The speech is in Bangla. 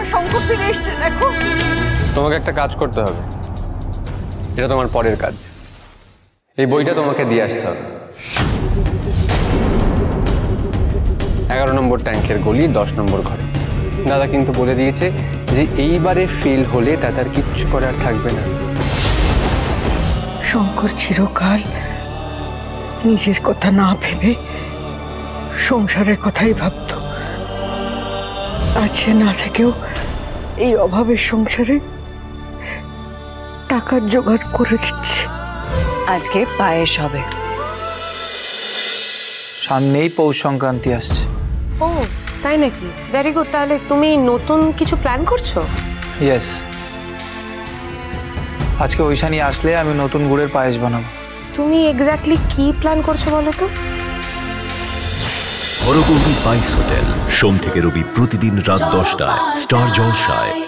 শঙ্কর ফিরে এসছে দেখো। তোমাকে একটা কাজ করতে হবে, এটা তোমার পরের কাজ। এই বইটা তোমাকে দিয়ে আসতে হবে। 11 নম্বর ট্যাঙ্কের গলি 10 নম্বর ঘরে। দাদা কিন্তু বলে দিয়েছে যে এইবারে ফেল হলে দাদার কিচ্ছু করার থাকবে না। শঙ্কর চিরকাল নিজের কথা না ভেবে সংসারের কথাই ভাবত। আজ সে না থেকেও এই অভাবের সংসারে টাকার জোগাড় করে দিচ্ছে। আজকে পায়েস হবে। সামনেই পৌষ সংক্রান্তি আসছে। ও তাই নাকি? Very good. তাহলে তুমি নতুন কিছু প্ল্যান করছো? ইয়েস, আজকে ঐশানী আসলে আমি নতুন গুড়ের পায়েস বানাবো। তুমি এক্স্যাক্টলি কি প্ল্যান করছো বলো তো? হরগৌরী স্পাইস হোটেল, সোম থেকে রবি প্রতিদিন রাত 10টায় স্টার জলসায়।